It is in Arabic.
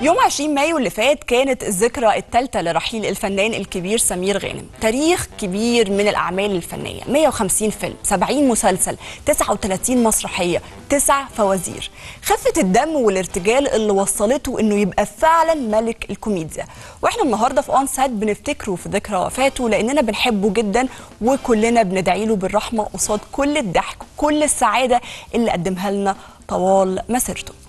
يوم 20 مايو اللي فات كانت الذكرى الثالثة لرحيل الفنان الكبير سمير غانم. تاريخ كبير من الأعمال الفنية، 150 فيلم، 70 مسلسل، 39 مسرحية، 9 فوازير. خفة الدم والارتجال اللي وصلته إنه يبقى فعلا ملك الكوميديا. وإحنا النهاردة في أون سات بنفتكره في ذكرى وفاته لأننا بنحبه جدا، وكلنا بندعي له بالرحمة قصاد كل الضحك وكل السعادة اللي قدمها لنا طوال مسيرته.